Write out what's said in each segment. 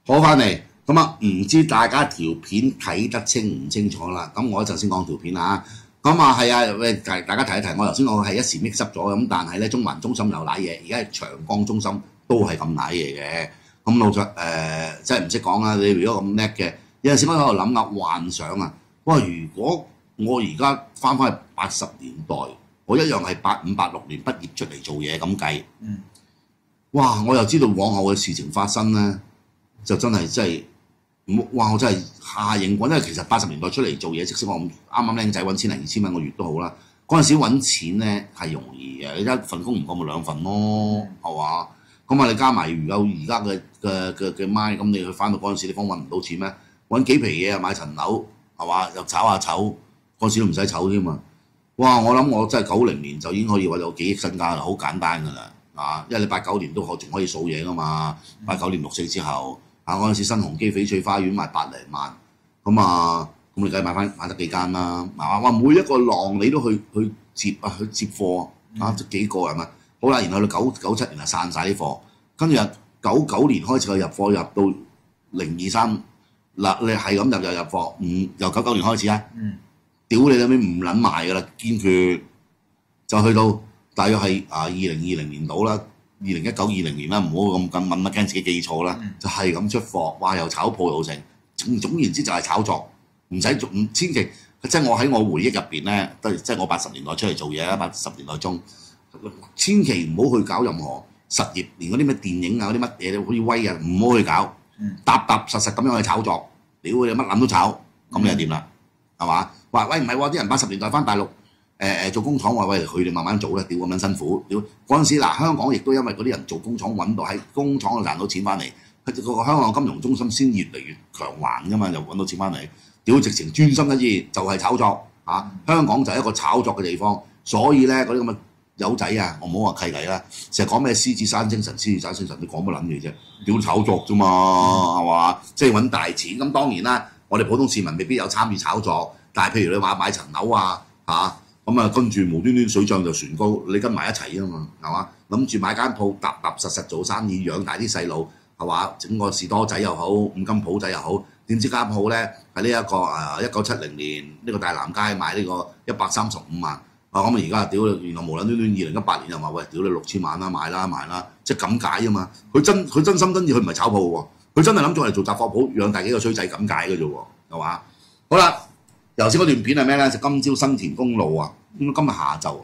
好翻嚟，咁啊唔知大家條片睇得清唔清楚啦？咁我一陣先講條片啊。咁啊係啊，喂大家提一提，我頭先我係一時 mix 濕咗咁，但係咧中環中心又瀨嘢，而家係長江中心都係咁瀨嘢嘅。咁老實真係唔識講啦。你如果咁叻嘅，有陣時我喺度諗啊，幻想啊，哇！如果我而家翻去80年代，我一樣係85、86年畢業出嚟做嘢咁計，哇！我又知道往後嘅事情發生咧。就真係哇！我真係下認滾，因為其實80年代出嚟做嘢，即使我啱啱僆仔揾千零2000蚊個月都好啦。嗰陣時揾錢咧係容易嘅，你一份工唔夠咪2份咯，係嘛？咁啊，你加埋有而家嘅咪，咁你去翻到嗰陣時，你方揾唔到錢咩？揾幾皮嘢啊，買層樓係嘛？又炒下籌，嗰陣時都唔使籌添嘛。哇！我諗我真係90年就已經可以揾到幾億身家啦，好簡單㗎啦啊！因為你89年都仲可以數嘢㗎嘛，89年6.4之後。嗰陣時新鴻基翡翠花園賣百零萬，咁你梗係買得幾間啦？話每一個浪你都去接貨即幾個係咪？好啦，然後到97年就散晒啲貨，跟住99年開始去入貨，入到023嗱，你係咁入貨，由99年開始啊，屌你老味唔撚賣㗎啦，堅決就去到大約係2020年到啦。2019、20年啦，唔好咁問啦，驚自己記錯啦，就係咁出貨，哇！又炒鋪又成，總言之就係炒作，唔使千祈，即係我喺我回憶入邊咧，即係我80年代出嚟做嘢啦，80年代中，千祈唔好去搞任何實業，連嗰啲咩電影啊嗰啲乜嘢好似威啊，唔好去搞，踏實實咁樣去炒作，屌你乜諗都炒，咁你就掂啦，係嘛？話喂唔係喎，啲人80年代翻大陸。做工廠話喂，佢哋慢慢做啦，屌咁樣辛苦，屌嗰陣時嗱，香港亦都因為嗰啲人做工廠揾到喺工廠度賺到錢翻嚟，個香港金融中心先越嚟越強橫噶嘛，就揾到錢翻嚟，屌直情專心一意就係炒作啊！香港就係一個炒作嘅地方，所以咧嗰啲咁嘅友仔啊，我唔好話契弟啦，成日講咩獅子山精神，獅子山精神，你講乜撚嘢啫？屌炒作啫嘛，係嘛？即係揾大錢咁，當然啦，我哋普通市民未必有參與炒作，但係譬如你話買層樓啊嚇。跟住無端端水漲就船高，你跟埋一齊啊嘛，係嘛？諗住買間鋪踏實做生意，養大啲細路，係嘛？整個士多仔又好，五金鋪仔又好，點知間鋪咧喺呢一個1970年呢個大南街賣呢個135萬，咁而家屌原來無撚端端2018年又話喂屌你6000萬啦，賣啦，即係咁解啊嘛！佢真心真意，佢唔係炒鋪喎，佢真係諗住嚟做雜貨鋪，養大幾個衰仔咁解嘅啫喎，係嘛？好啦。頭先嗰段片係咩咧？就今朝新田公路啊，今日下晝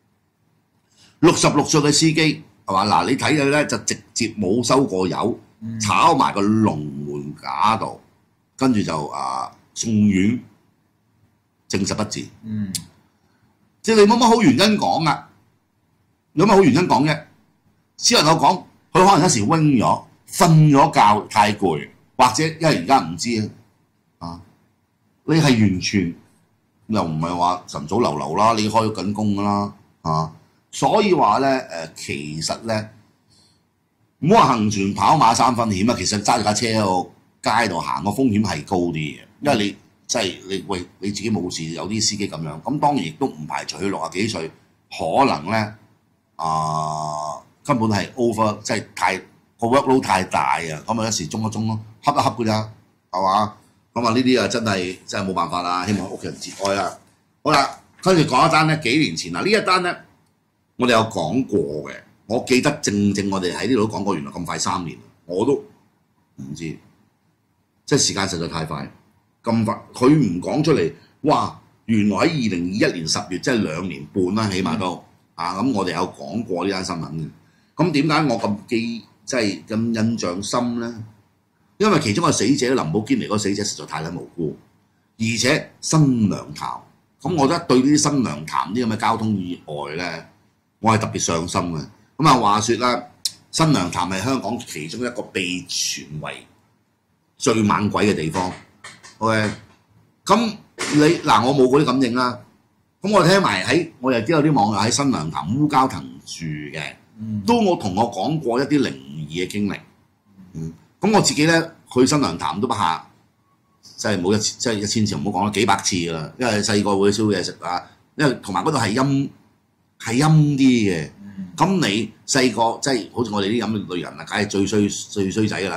66歲嘅司機係嘛？嗱，你睇佢咧就直接冇收過油，炒埋個龍門架度，跟住就送院，證實不治。即係你冇乜好原因講啊，有乜好原因講啫？只能夠講佢可能一時暈咗、瞓咗覺太攰，或者因為而家唔知啊。你係完全又唔係話晨早流流啦，你開緊工㗎啦所以話咧其實咧唔好話行船跑馬3分險啊，其實揸住架車喺個街度行個風險係高啲嘅，因為你即係你自己冇事，有啲司機咁樣，咁當然亦都唔排除佢60幾歲可能咧根本係 over， 即係個 workload 太大啊，咁一時中一中咯，恰一恰㗎咋，係嘛？咁呢啲真係冇辦法啦，希望屋企人節哀啦。好啦，跟住講一單咧，幾年前呢一單咧，我哋有講過嘅，我記得正我哋喺呢度都講過，原來咁快3年，我都唔知，即係時間實在太快，咁快佢唔講出嚟，哇！原來喺2021年10月，即係2年半啦，起碼都咁我哋有講過呢單新聞嘅。咁點解我咁即係咁印象深咧？因為其中個死者林寶堅尼嗰個死者實在太無辜，而且新娘潭，咁我覺得對呢啲新娘潭啲咁嘅交通意外咧，我係特別上心嘅。話說啦，新娘潭係香港其中一個被傳為最猛鬼嘅地方。OK， 咁我冇嗰啲感應啦。咁我聽埋我又知有啲網友喺新娘潭烏蛟騰住嘅，都同我講過一啲靈異嘅經歷。咁我自己咧去新娘潭都不下，即係冇1000次，唔好講啦，幾百次㗎啦。因為細個會燒嘢食因為同埋嗰度係陰啲嘅。咁你細個即係好似我哋啲咁嘅類人梗係最衰仔㗎啦。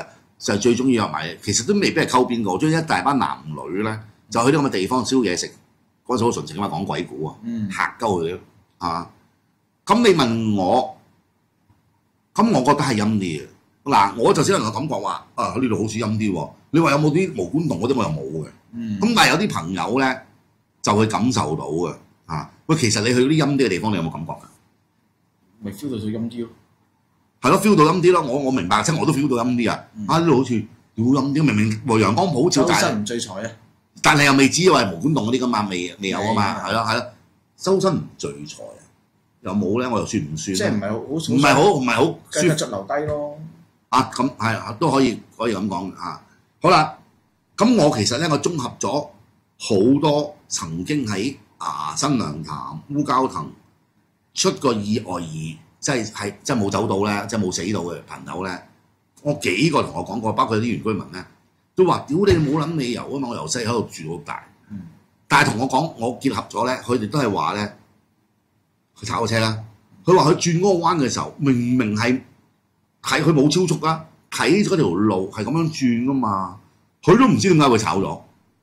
就最中意約埋，其實都未必係溝邊個，將一大班男女咧就去啲咁嘅地方燒嘢食，嗰陣時好純情啊嘛，講鬼故啊，嚇鳩佢啊！咁你問我，咁我覺得係陰啲嘅。嗱，我就只能夠感覺話啊，呢度好似陰啲喎。你話有冇啲毛管戙嗰啲，我又冇嘅。咁但係有啲朋友咧就會感受到嘅啊。喂，其實你去啲陰啲嘅地方，你有冇感覺㗎？ 咪 feel 到最陰啲咯。 係咯，feel 到陰啲咯。我明白，即係我都 feel 到陰啲啊！啊，呢度好似屌陰啲，明明陽光普照， 周身唔聚財啊！ 但係又未知話毛管戙嗰啲㗎嘛，未有啊嘛，係咯，周身唔聚財啊！有冇咧？我又算唔算？ 即係唔係好舒服就留低咯。 啊，咁係都可以咁講啊。好啦，咁我其實咧，我綜合咗好多曾經喺新娘潭、烏蛟騰出過意外而即係冇走到咧，即係冇死到嘅朋友咧，我幾個同我講過，包括啲原居民咧，都話：屌你冇撚理由啊嘛！我由細喺度住到大，但係同我講，我結合咗咧，佢哋都係話咧。佢炒個車啦，佢話佢轉嗰個彎嘅時候，明明係佢冇超速啦，睇嗰條路係咁樣轉噶嘛，佢都唔知點解會炒咗。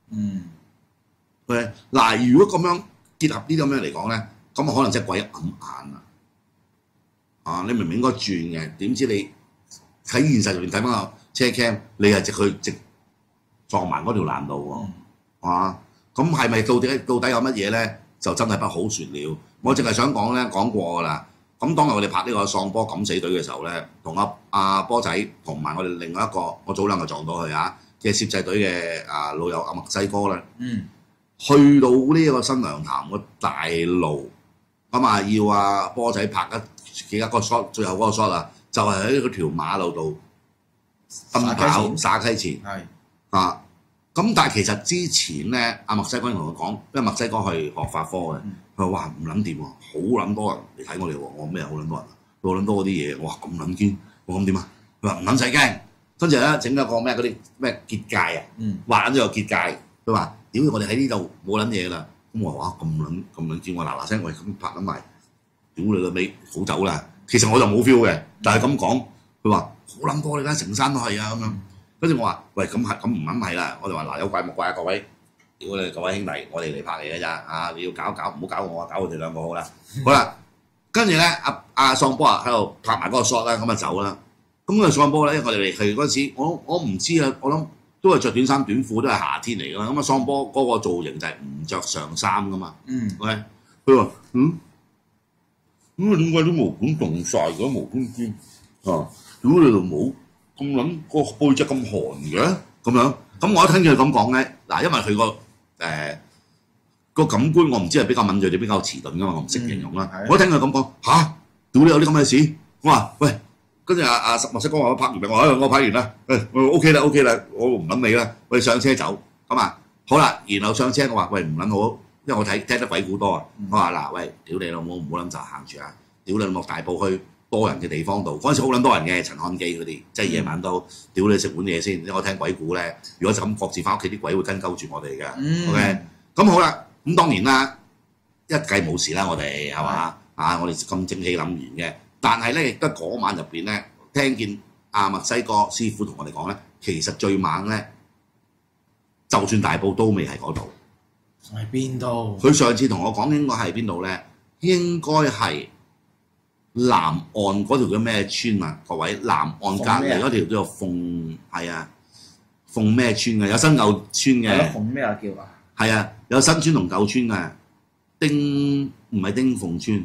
嗱，如果咁樣結合呢啲咁樣嚟講咧，咁可能真係鬼一揞眼啦。啊，你明明應該轉嘅，點知你喺現實入邊睇翻個車 cam，你係直撞埋嗰條爛路喎。咁係咪到底有乜嘢咧？就真係不好説了。我淨係想講咧，講過㗎啦。咁當日我哋拍呢個喪波敢死隊嘅時候咧，同阿波仔同埋我哋另外一個，我早兩日撞到佢嘅攝製隊嘅老友阿墨西哥咧，去到呢個新娘潭個大路咁啊，要阿波仔拍幾個 shot， 最後嗰個 shot 啊，就係喺嗰條馬路度奔跑灑溪前啊。咁但係其實之前咧，阿墨西哥同我講，因為墨西哥係學法科嘅，佢話唔撚掂喎，好撚多人嚟睇我哋喎。我咩好撚多人，好撚多嗰啲嘢，我話咁撚堅，我咁點啊？佢話唔撚使驚，跟住咧整咗個咩嗰啲咩結界啊，畫緊咗個結界。佢話：屌我哋喺呢度冇撚嘢啦。咁我話哇咁撚堅，我嗱聲我哋咁拍緊埋，屌你個尾好走啦。其實我就冇 feel 嘅，但係咁講，佢話好撚多，你睇成山都係啊咁樣。跟住我話：喂，咁唔撚係啦！我哋話嗱，有怪莫怪啊，各位，屌你各位兄弟，我哋嚟拍嚟嘅咋啊！你要搞，唔好搞我啊，搞我哋兩個好啦。好啦，跟住咧，阿喪波喺度拍埋嗰個 shot 啦，咁啊走啦。咁嗰個喪波咧，因為我哋嚟去嗰陣時，我唔知啊，我諗都係着短衫短褲，都係夏天嚟㗎啦。咁啊喪波嗰個造型就係唔着上衫㗎嘛。喂，佢話咁點解啲毛管戙晒嘅毛端端啊？屌你老母！咁撚個背脊咁寒嘅咁樣，咁我一聽佢咁講咧，嗱，因為佢個感官我唔知係比較敏鋭定比較遲鈍噶嘛，我唔識形容啦。我一聽佢咁講嚇，屌你有啲咁嘅事，我話喂，跟住阿墨西哥話我拍完未？我拍完啦，我 OK 啦，我唔撚你啦，我哋上車走咁啊，好啦，然後上車我話喂唔撚好，因為我聽得鬼故多啊，我話嗱喂，屌你老母唔好撚就行住啊，屌你落大埔去。多人嘅地方度，嗰陣時好撚多人嘅，陳漢基嗰啲，即係夜晚都屌你食碗嘢先。我聽鬼故咧，如果就咁各自翻屋企，啲鬼會跟鳩住我哋嘅。OK，咁好啦，咁當然啦，一計冇事啦，我哋係嘛我哋咁正氣凜然嘅。但係咧，亦都嗰晚入邊咧，聽見阿墨西哥師傅同我哋講咧，其實最猛咧，就算大埔都未係嗰度。 係邊度？ 佢上次同我講應該係邊度咧？應該係。南岸嗰條叫咩村啊？各位，南岸隔離嗰條叫做鳳咩村嘅，有新舊村嘅。 鳳咩啊叫啊？ 係啊，有新村同舊村嘅。唔係丁鳳村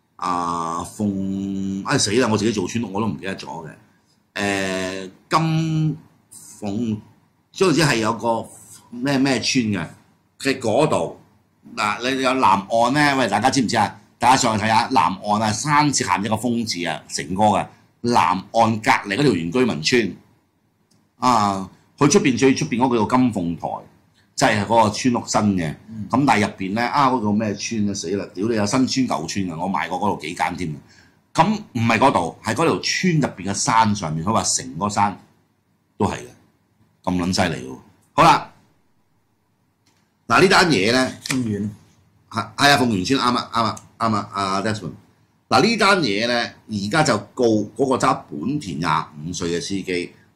鳳死啦！我自己做村屋我都唔記得咗嘅。金鳳總之係有個咩村嘅，喺嗰度嗱，你有南岸咧？喂，大家知唔知啊？大家上去睇下南岸啊，山字行一個風字啊，成哥嘅南岸隔離嗰條原居民村啊，佢最出邊嗰個叫金鳳台，即係嗰個村屋新嘅。咁但係入邊咧嗰個咩村啊死啦！屌你有新村舊村啊！我買過嗰度幾間添。咁唔係嗰度，係嗰條村入邊嘅山上面，佢話成個山都係嘅，咁撚犀利喎！好啦，嗱呢單嘢咧， 咁遠係啊，鳳園村啱啊，阿 Desmond。嗱呢單嘢咧，而家就告嗰個揸本田25歲嘅司機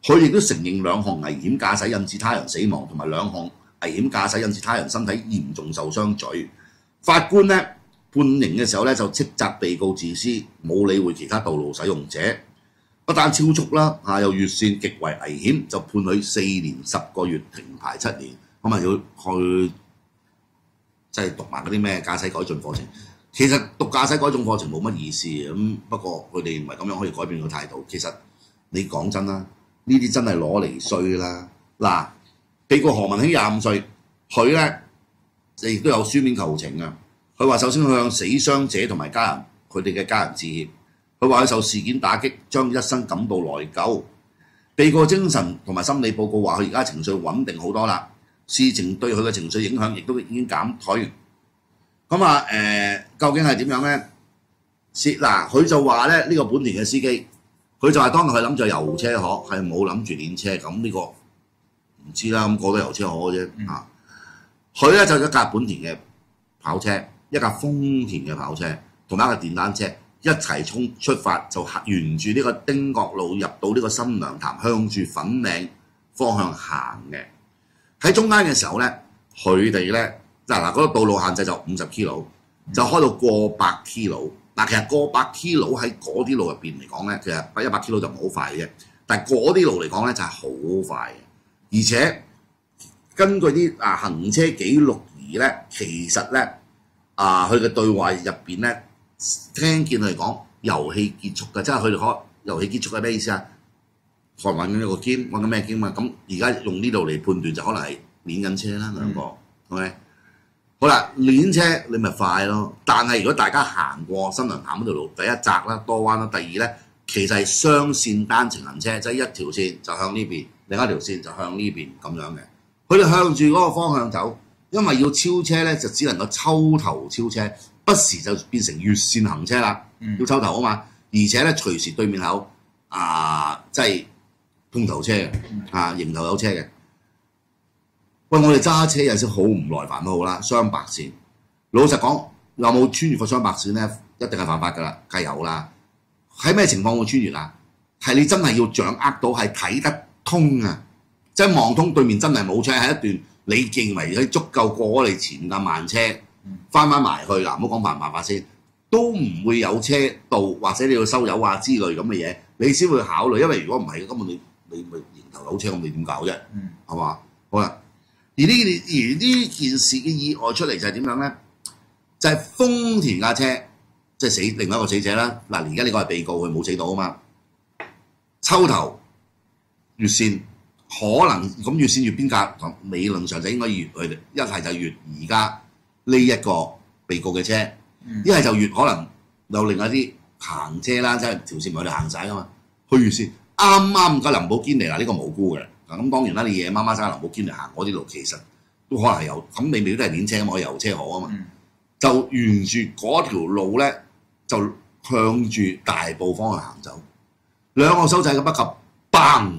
佢亦都承認兩項危險駕駛引致他人死亡同埋兩項危險駕駛引致他人身體嚴重受傷罪。法官咧判刑嘅時候咧就斥責被告自私，冇理會其他道路使用者，不但超速啦，又越線極為危險，就判佢4年10個月停牌7年，咁啊要去即係讀埋嗰啲咩駕駛改進課程。其實讀駕駛改進課程冇乜意思嘅，咁不過佢哋唔係咁樣可以改變個態度。其實你講真啦，呢啲真係攞嚟衰啦。嗱，被告何文興25歲，佢咧亦都有書面求情啊。佢話首先向死傷者同埋家人佢哋嘅家人致歉。佢話佢受事件打擊，將一生感到內疚。被告精神同埋心理報告話佢而家情緒穩定好多啦，事情對佢嘅情緒影響亦都已經減退。咁啊究竟係點樣咧？嗱，佢就話咧呢個本田嘅司機，佢就係當日佢諗住遊車河，係冇諗住練車。咁呢個唔知啦，咁過都遊車河嘅啫啊！佢咧就一架本田嘅跑車，一架豐田嘅跑車，同埋一架電單車一齊出發，就沿住呢個丁角路入到呢個新娘潭，向住粉嶺方向行嘅。喺中間嘅時候咧，佢哋咧嗰個道路限制就50 km，就開到過百 km。嗱，其實過百 km喺嗰啲路入邊嚟講咧，其實100 km就唔係好快嘅啫。但係嗰啲路嚟講咧就係好快嘅，而且根據啲行車記錄儀咧，其實咧佢嘅對話入邊咧，聽見佢哋講遊戲結束嘅，即係佢哋講遊戲結束係咩意思啊？揾緊一個 game，揾緊咩 game 啊？咁而家用呢度嚟判斷就可能係練緊車啦，兩個，OK。好啦，練車你咪快咯，但係如果大家行過新娘潭嗰條路，第一窄啦，多彎啦，第二咧其實係雙線單程行車，即係一條線就向呢邊，另一條線就向呢邊咁樣嘅。佢哋向住嗰個方向走，因為要超車咧就只能夠抽頭超車，不時就變成越線行車啦，要抽頭啊嘛，而且咧隨時對面口即係碰頭車嘅，迎頭有車嘅。喂，我哋揸車有時好唔耐煩都好啦，雙白線。老實講，有冇穿越過雙白線咧？一定係犯法㗎啦，梗係有啦。喺咩情況會穿越啊？係你真係要掌握到係睇得通啊！即係望通對面真係冇車，喺一段你認為佢足夠過你前架慢車，翻埋去嗱，唔好講犯唔犯法先，都唔會有車到，或者你要收油啊之類咁嘅嘢，你先會考慮。因為如果唔係，根本你咪迎頭有車，咁你點搞啫？係嘛？好啦。而呢件事嘅意外出嚟就係點樣咧？就係豐田架車，即係死另外一個死者啦。嗱，而家呢個係被告，佢冇死到啊嘛。抽頭越線，可能咁越線越邊格，理論上就應該越佢哋，一係就越而家呢一個被告嘅車，一係就越可能有另外啲行車啦，即係條線唔係佢哋行晒噶嘛，去越線啱啱架林寶堅尼嗱，呢個無辜嘅。咁當然啦，你夜媽媽揸林寶堅尼行嗰啲路，其實都可能係有，咁你未必都係練車嘛，可以遊車河啊嘛，就沿住嗰條路咧，就向住大埔方向行走，兩個手掣嘅不及，bang！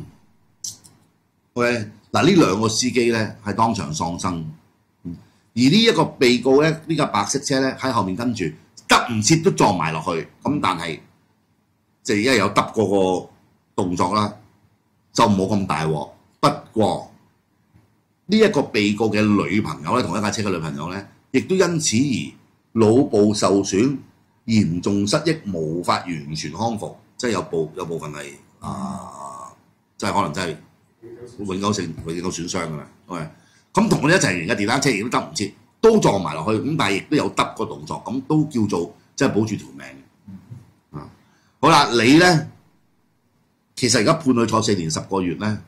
OK， 嗱呢兩個司機咧係當場喪生，而呢一個被告咧，呢架白色車咧喺後面跟住，得唔切都撞埋落去，咁但係即係因為有揼嗰個動作啦，就冇咁大鑊。不過呢一個被告嘅女朋友咧，同一架車嘅女朋友咧，亦都因此而腦部受損、嚴重失憶，無法完全康復，即係有部分係即係可能真係永久損傷㗎啦。OK， 咁同我哋一齊嘅電單車亦都得唔切，都撞埋落去，咁但係亦都有揼個動作，咁都叫做即係保住條命。好啦，你咧其實而家判佢坐4年10個月咧。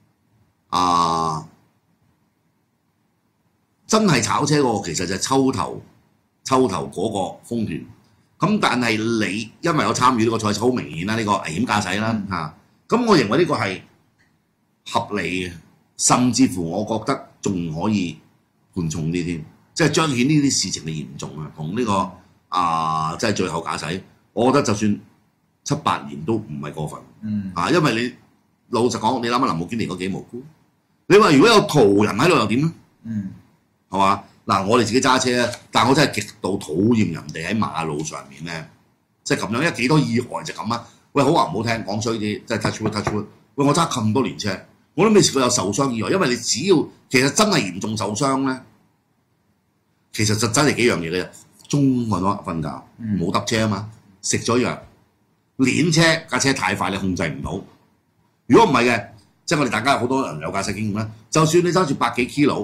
真係炒車嗰個其實就係抽頭嗰個豐田，咁但係你因為有參與呢個賽事，好明顯啦，呢個危險駕駛啦咁我認為呢個係合理嘅，甚至乎我覺得仲可以判重啲添，即係彰顯呢啲事情嘅嚴重啊，同呢個即係最後駕駛，我覺得就算7、8年都唔係過分，因為你老實講，你諗下林寶堅尼嗰幾無辜。你話如果有途人喺度又點咧？係嘛？嗱，我哋自己揸車咧，但我真係極度討厭人哋喺馬路上面咧，即係咁樣，因為幾多意外就咁啊！喂，好話唔好聽，講衰啲，即係 touch wood， 喂，我揸咁多年車，我都未試過有受傷意外，因為你只要其實真係嚴重受傷咧，其實就真係幾樣嘢嘅啫。中午瞓覺，冇揼車啊嘛，食咗藥，練車架車太快，你控制唔到。如果唔係嘅，即係我哋大家好多人有駕駛經驗啦，就算你揸住百幾 kilo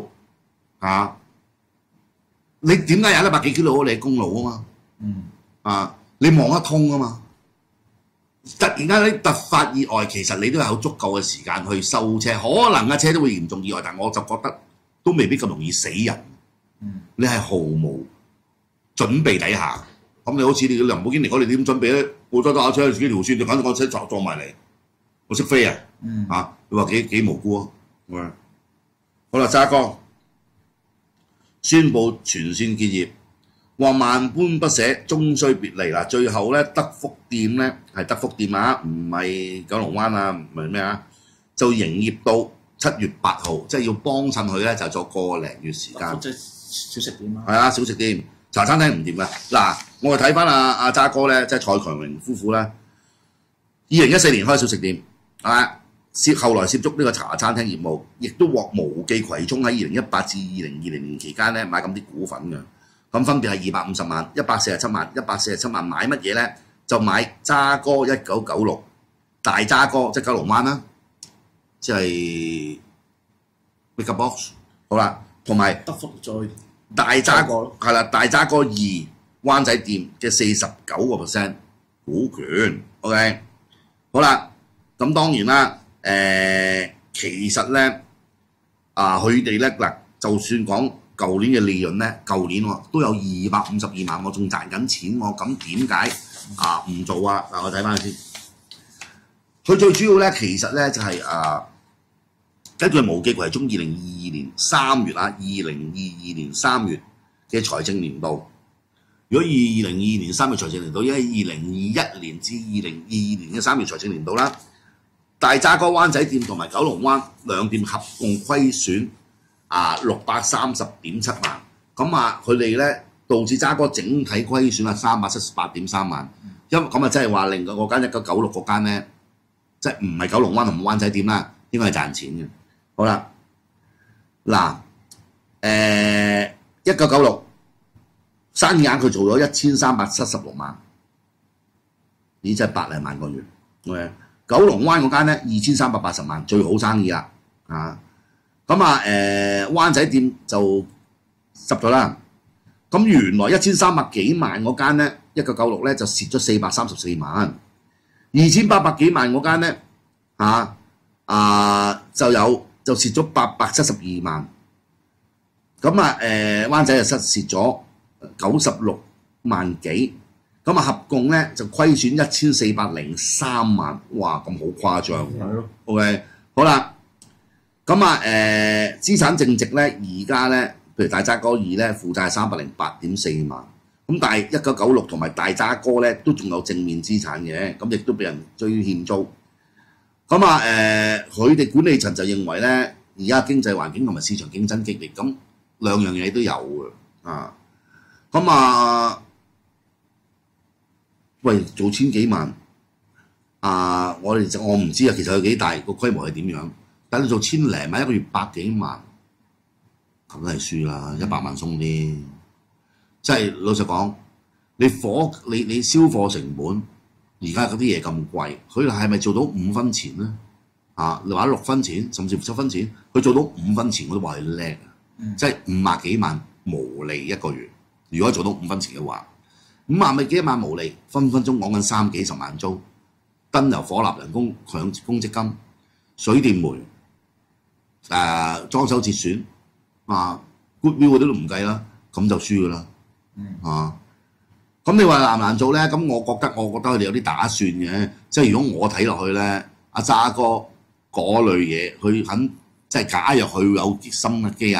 你點解有得百幾 kilo？你係公路啊嘛，你望得通啊嘛。突然間啲突發意外，其實你都有足夠嘅時間去收車，可能架車都會嚴重意外，但我就覺得都未必咁容易死人。你係毫無準備底下，咁你好似你林寶堅尼講，你點準備咧？我揸架車自己條線，就揀到個車撞埋嚟，我識飛啊！你話幾無辜啊？好啦，渣哥宣布全線結業，話萬般不捨，終須別離嗱。最後咧，德福店咧係德福店啊，唔係九龍灣啊，唔係咩啊，就營業到7月8號，即係要幫襯佢咧，就做個零月時間。 即係小食店啊。係啊，小食店、茶餐廳唔掂嘅。嗱，我哋睇翻阿渣哥咧，即係蔡強榮夫婦咧，2014年開小食店，後來涉足呢個茶餐廳業務，亦都獲無記葵涌喺2018至2020年期間咧買咁啲股份嘅。咁分別係250萬、147萬、147萬買乜嘢咧？就買渣哥1996大渣哥，即係九龍灣啦，即係 Mega Box 好啦，同埋德福再大渣哥係啦，大渣哥2灣仔店嘅49% 股權。OK， 好啦，咁當然啦，其實咧佢哋咧嗱，就算講舊年嘅利潤咧，舊年都有252萬，我仲賺緊錢喎，咁點解唔做啊？嗱，我睇翻先，佢最主要咧，其實咧就係根據無記葵涌2022年3月2022年3月嘅財政年度，如果2022年3月財政年度，因為2021年至2022年嘅3月財政年度啦，大渣哥灣仔店同埋九龍灣兩店合共虧損630.7萬，咁佢哋咧導致渣哥整體虧損378.3萬，因為咁真係話令嗰間1996嗰間咧，即係唔係九龍灣同埋灣仔店啦，應該係賺錢嘅。好啦，嗱，1996生意額佢做咗1376萬，咦，真係百零萬個月。OK， 九龍灣嗰間咧2380萬，最好生意啦，灣仔店就執咗啦。咁原來1300幾萬嗰間咧，1996咧就蝕咗434萬，2800幾萬嗰間咧就蝕咗872萬。灣仔就蝕咗96萬幾，合共咧就虧損1403萬，哇，咁好誇張喎。OK， 好啦。資產淨值咧，而家咧，譬如大渣哥2咧，負債308.4萬，咁但係1996同埋大渣哥咧都仲有正面資產嘅，咁亦都俾人追欠租。佢哋管理層就認為咧，而家經濟環境同埋市場競爭激烈，咁兩樣嘢都有嘅。喂，做千幾萬我唔知其實佢幾大個規模係點樣。但你做千零萬一個月百幾萬，咁都係輸啦，100萬鬆啲。即係老實講，你銷貨成本，而家嗰啲嘢咁貴，佢係咪做到5分錢咧？你話6分錢，甚至乎7分錢，佢做到5分錢，我都話係叻啊！即係50幾萬毛利一個月，如果做到5分錢嘅話，50幾萬毛利，分鐘講緊30幾10萬租，燈油火蠟人工強公積金、水電煤。裝修折損goodwill 嗰啲都唔計啦，咁就輸噶啦。咁你話難唔難做咧？咁我覺得佢哋有啲打算嘅，即係如果我睇落去咧，阿渣哥嗰類嘢，佢肯即係假若佢有心嘅機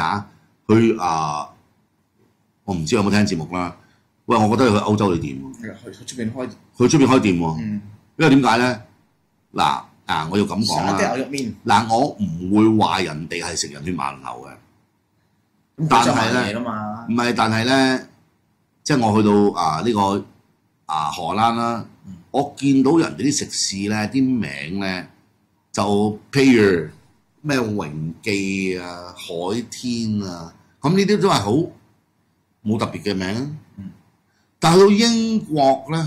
我唔知有冇聽節目啦。喂，我覺得佢去歐洲嘅店去出邊開， 店喎，因為點解咧？嗱。我要咁講啦。我唔會話人哋係食人血饅頭嘅。但係咧，唔係，但係咧，即係我去到呢個荷蘭啦，我見到人哋啲食肆咧，啲名咧就譬如咩榮記啊、海天啊，咁呢啲都係好冇特別嘅名。但係到英國咧，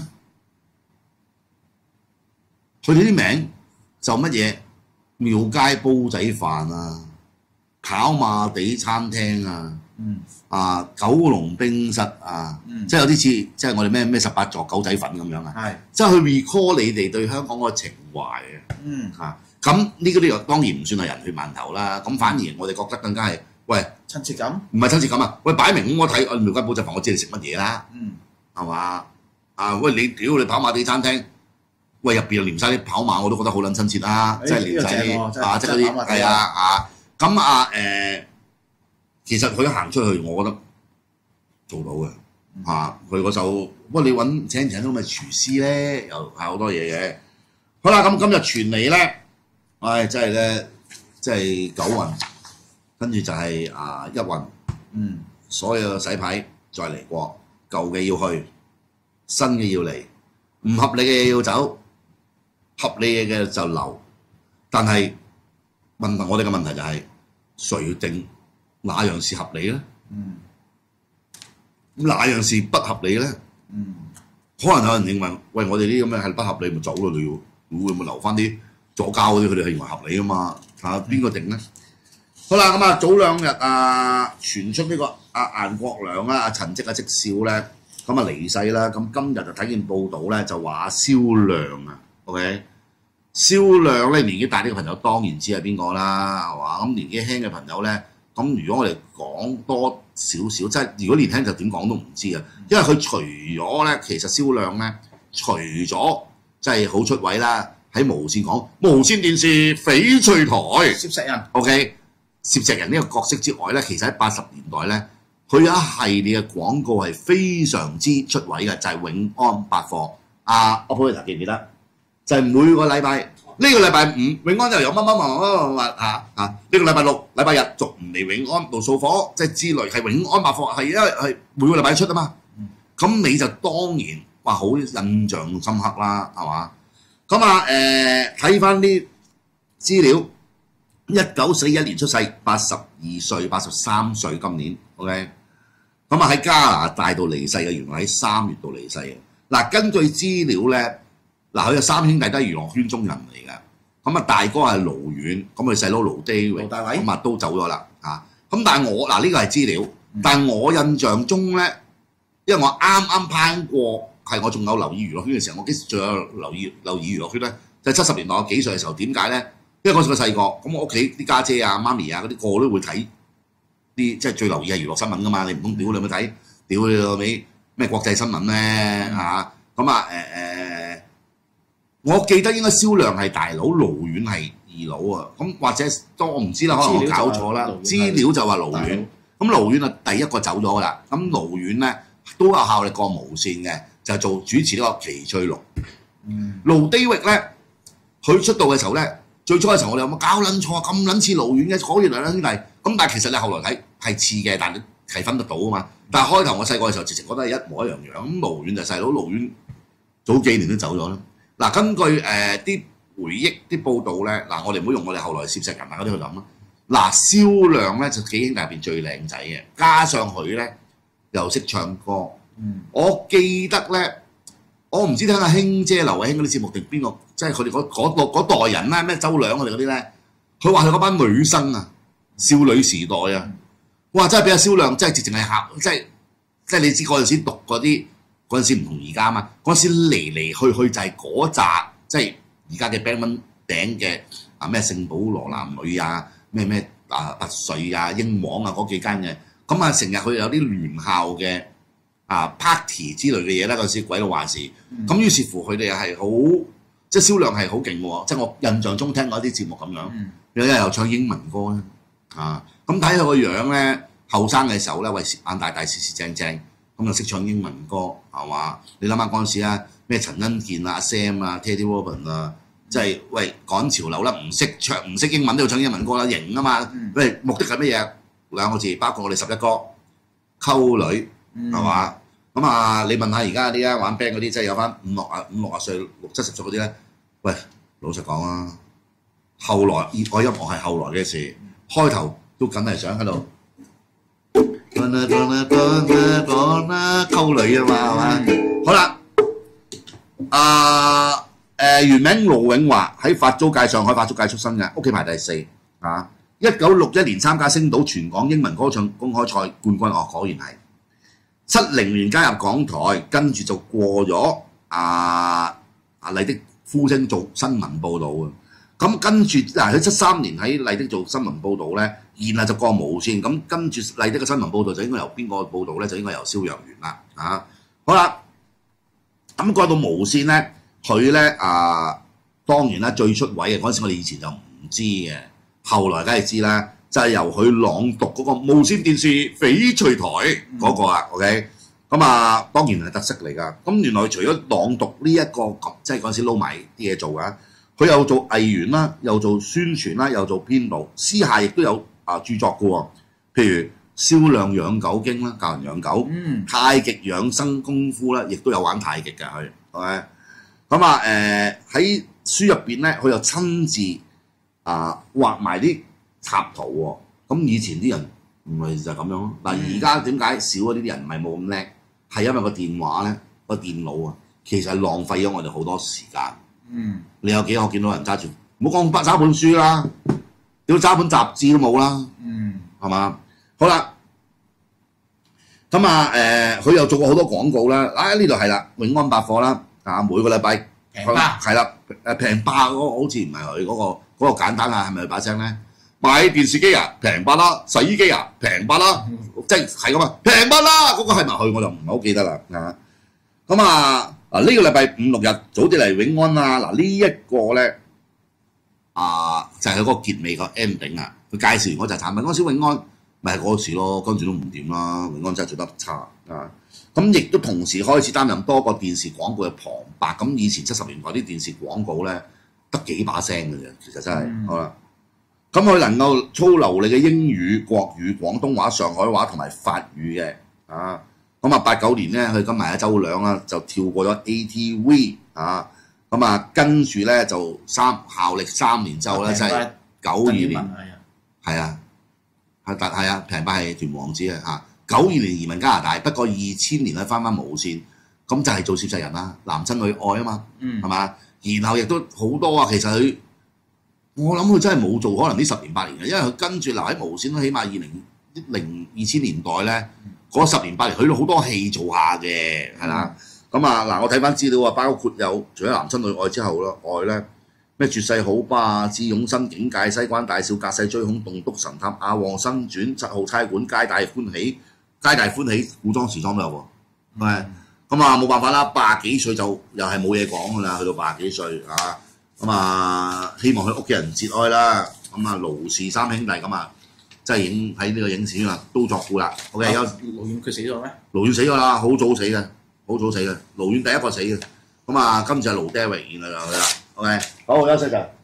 佢哋啲名就乜嘢廟街煲仔飯啊、跑馬地餐廳啊、九龍冰室啊，即係有啲似即係我哋咩18座狗仔粉咁樣啊，即係去 recall 你哋對香港個情懷嘅。咁呢個當然唔算係人血饅頭啦，咁反而我哋覺得更加係喂親切感， 唔係親切感啊！喂，擺明我睇廟街煲仔飯，我知你食乜嘢啦，係嘛？喂你你跑馬地餐廳，喂入邊又連晒啲跑馬，我都覺得好撚親切啦，即係連晒啲即係嗰啲係咁其實佢行出去，我覺得做到嘅佢嗰手，不過你請到咪廚師咧，又係好多嘢嘅。好啦，咁今日傳嚟咧，真係咧，即係9運，跟住就係1運，所有洗牌再嚟過，舊嘅要去，新嘅要嚟，唔合理嘅嘢要走，合理嘅就留。但係我哋嘅問題就係誰定哪樣是合理咧？咁哪樣是不合理咧？可能有人認為，喂，我哋啲咁嘅係不合理，咪走咯，你要會唔會留翻啲左膠嗰啲？佢哋係認為合理啊嘛。邊個定咧？好啦，咁早兩日傳出呢個顏國良啦、陳績績少咧，咁離世啦。咁今日就睇見報道咧，就話蕭亮OK， 蕭亮咧年紀大啲嘅朋友當然知係邊個啦，係嘛？咁年紀輕嘅朋友咧。咁如果我哋講多少少，即係如果年輕就點講都唔知啊，因為佢除咗咧，其實蕭亮咧，除咗即係好出位啦，喺無線講無線電視翡翠台攝石人 ，OK， 攝石人呢個角色之外咧，其實喺80年代咧，佢有一系列嘅廣告係非常之出位嘅，就係永安百貨。Operator 記唔記得？就係每個禮拜。呢個禮拜5永安就有乜呢個禮拜6、禮拜日續唔嚟永安度掃貨，即係之類係永安百貨，係因為係每個禮拜出啊嘛。咁你就當然話好印象深刻啦，係嘛？咁睇翻啲資料，1941年出世，82歲、83歲今年 ，OK。咁喺加拿大度離世嘅，原來喺3月度離世嘅。嗱，根據資料咧。佢有3兄弟都係娛樂圈中人嚟嘅，咁大哥係盧遠，咁佢細佬盧低榮，咁都走咗啦咁但係我呢個係資料，但係我印象中咧，因為我啱攀過，係我仲有留意娛樂圈嘅時候，我幾時仲有留意娛樂圈咧？就係70年代我幾歲嘅時候，點解咧？因為嗰時我細個，咁我屋企啲家姐啊、媽咪啊嗰啲個個都會睇啲，即係最留意係娛樂新聞噶嘛，你唔通屌你咪睇，屌你老味咩國際新聞咩我記得應該蕭亮係大佬，盧遠係二佬啊。咁或者我唔知啦，可能我搞錯啦。資料就話盧遠，咁盧遠第一個走咗噶啦。咁盧遠咧都有效力過無線嘅，就做主持呢個奇趣錄。盧低域咧，佢出道嘅時候咧，最初嘅時候我哋有冇搞撚錯咁撚似盧遠嘅，果然係兩兄弟。咁但係其實你後來睇係似嘅，但係係分得到啊嘛。但係開頭我細個嘅時候，直情覺得係一模一樣樣。咁盧遠就細佬，盧遠早幾年都走咗啦。根據啲回憶啲報道咧，我哋唔好用我哋後來攝石人嗰啲去諗啦。蕭亮咧就幾兄弟入邊最靚仔嘅，加上佢咧又識唱歌。我記得咧，我唔知聽阿興姐、劉慧卿嗰啲節目定邊個，即係佢哋嗰代人啦，咩周亮佢哋嗰啲咧，佢話佢嗰班女生啊，少女時代啊，哇！真係俾阿蕭亮真係直情係即係你知嗰陣時讀嗰啲。嗰陣時唔同而家嘛，嗰陣時嚟去就係嗰扎，即係而家嘅 band 頂嘅咩聖保羅男女啊，咩拔萃啊、英皇啊嗰幾間嘅，咁成日佢有啲聯校嘅party 之類嘅嘢啦，嗰陣時鬼佬話事，咁於是乎佢哋係好，即係銷量係好勁喎，即係我印象中聽過一啲節目咁樣，有日又唱英文歌咧，咁睇佢個樣咧，後生嘅時候咧，喂眼大大、四四正正。咁就識唱英文歌係嘛？你諗下嗰陣時啊，咩陳恩健啊、Sam 啊、Teddy Robin 啊，即係喂趕潮流啦，唔識唱唔識英文都要唱英文歌啦，型啊嘛！喂，目的係乜嘢？2個字，包括我哋11歌溝女係嘛？咁你問下而家啲玩 band 嗰啲，即係有翻五六十歲、60、70歲嗰啲咧，喂，老實講啊， 後來熱愛音樂係後來嘅事，開頭都梗係想喺度溝女啊嘛，係嘛？好啦，原名盧永華喺法租界上海法租界出身嘅，屋企排第4啊。1961年參加星島全港英文歌唱公開賽冠軍，果然係。70年加入港台，跟住就過咗麗的呼聲做新聞報導啊。咁跟住佢73年喺麗的做新聞報導咧，然後就過無線。咁跟住麗的嘅新聞報導就應該由邊個報導咧？就應該由蕭若元啦。好啦，咁過到無線咧，佢咧當然啦，最出位嘅嗰陣時，我哋以前就唔知嘅，後來梗係知啦，就係由佢朗讀嗰個無線電視翡翠台嗰個啊。OK， 咁當然係特色嚟㗎。咁原來除咗朗讀呢一個即係嗰陣時撈埋啲嘢做㗎。佢又做藝員啦，又做宣傳啦，又做編導，私下亦都有著作嘅喎。譬如《銷量養狗經》啦，教人養狗；太極養生功夫啦，亦都有玩太極嘅佢。係咁喺書入邊咧，佢又親自畫埋啲插圖喎。咁以前啲人唔係就係咁樣咯。嗱，而家點解少咗呢啲人唔係冇咁叻？係因為個電話咧，個電腦啊，其實係浪費咗我哋好多時間。你有幾可見到人揸住？唔好講揸本書啦，屌揸本雜誌都冇啦，係嘛？好啦，咁佢又做過好多廣告啦。呢度係啦，永安百貨啦，每個禮拜平巴係啦，平巴嗰個好似唔係佢嗰個簡單係咪佢把聲咧？買電視機平巴啦，洗衣機平巴啦，即係咁平巴啦，嗰個係咪佢我就唔係好記得啦。咁呢個禮拜5、6日早啲嚟永安呢一個咧就係佢嗰個結尾個 ending 啊！佢介紹完嗰隻產品，嗰陣時永安咪係嗰時咯，跟住都唔掂啦，永安真係做得差咁亦都同時開始擔任多個電視廣告嘅旁白。咁以前70年代啲電視廣告咧得幾把聲嘅啫，其實真係好啦。咁佢能夠操流利嘅英語、國語、廣東話、上海話同埋法語嘅89年咧，佢跟埋一周兩啦，就跳過咗 ATV 跟住咧就效力3年之後咧，即係92年，平巴係屯王子92年移民加拿大，不過2000年佢翻無線，咁就係做攝製人啦，男親女愛啊嘛，係嘛？然後亦都好多其實我諗佢真係冇做可能呢10年8年嘅，因為佢跟住留喺無線都起碼2000年代咧。嗰10年8年，佢都好多戲做下嘅，係啦。咁我睇翻資料包括有除咗男親女愛之後外咧，咩絕世好巴智勇新境界、西關大少、隔世追兇、棟篤神探、阿旺新傳、7號差館、皆大歡喜，古裝時裝都有喎。咁冇辦法啦，80幾歲就又係冇嘢講㗎啦，去到80幾歲希望佢屋企人節哀啦。盧氏三兄弟即係喺呢個影視圈都作古啦。OK， 盧遠佢死咗咩？ 盧遠死咗啦，好早死嘅。盧遠第一個死嘅。今次係盧 Derrick，然後就佢啦。OK， 好休息陣。